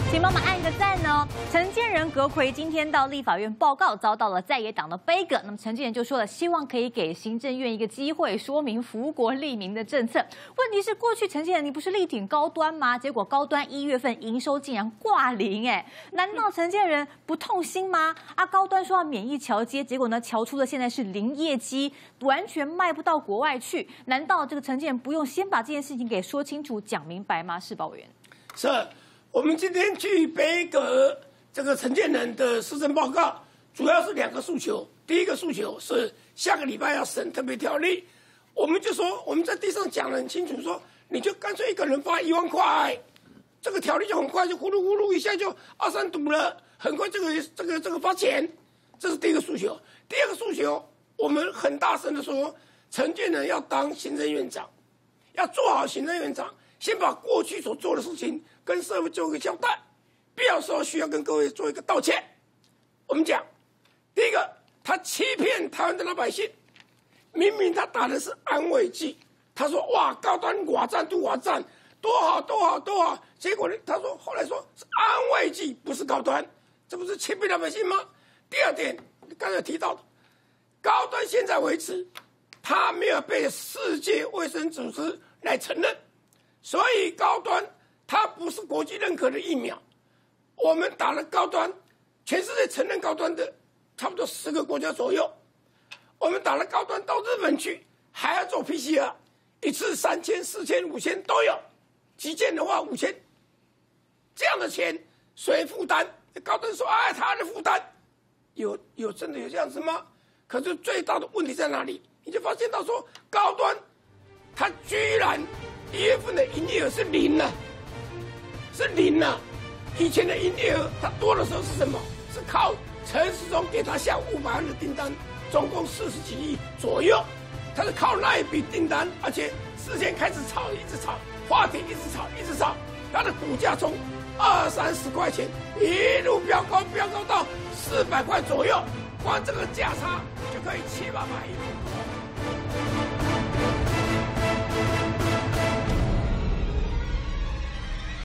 请帮忙按个赞哦。陈建仁、阁揆今天到立法院报告，遭到了在野党的杯葛。那么陈建仁就说了，希望可以给行政院一个机会，说明福国利民的政策。问题是，过去陈建仁你不是力挺高端吗？结果高端1月份营收竟然挂0，难道陈建仁不痛心吗？高端说要免疫桥接，结果呢，瞧出了现在是0业绩，完全卖不到国外去。难道这个陈建仁不用先把这件事情给说清楚、讲明白吗？是委员。 是。我们今天去杯葛这个陈建仁的施政报告，主要是2个诉求。第一个诉求是下个礼拜要审特别条例，我们就说我们在地上讲得很清楚，说你就干脆一个人发1万块，这个条例就很快就呼噜呼噜一下就2、3读了，很快这个发钱，这是第一个诉求。第二个诉求，我们很大声的说，陈建仁要当行政院长，要做好行政院长。先把过去所做的事情跟社会做一个交代，必要时候需要跟各位做一个道歉。我们讲，第一个，他欺骗台湾的老百姓，明明他打的是安慰剂，他说哇高端寡占都寡占，多好多好多好，结果呢，他说后来说是安慰剂，不是高端，这不是欺骗老百姓吗？第二点，刚才提到的，高端现在为止，他没有被世界卫生组织来承认。所以高端它不是国际认可的疫苗，我们打了高端，全世界承认高端的差不多10个国家左右，我们打了高端到日本去，还要做 PCR， 一次3000、4000、5000都有，急件的话5000，这样的钱谁负担？高端说他的负担，有真的有这样子吗？可是最大的问题在哪里？你就发现到说高端，它居然1月份的营业额是0了，是0了。以前的营业额它多的时候是什么？是靠陈时中给他下500万的订单，总共40几亿左右，他是靠那一笔订单，而且事先开始炒，一直炒，话题一直炒，一直炒，他的股价从20、30块钱一路飙高到400块左右，光这个价差就可以700、800亿。